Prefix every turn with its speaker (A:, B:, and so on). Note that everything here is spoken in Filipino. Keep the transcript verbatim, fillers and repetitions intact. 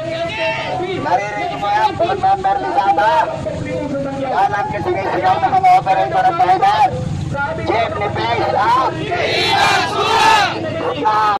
A: Naririnig mo yan, board member ni Sata. Yan ang kisingisigaw na mga operator at rider. Jeepney phase out.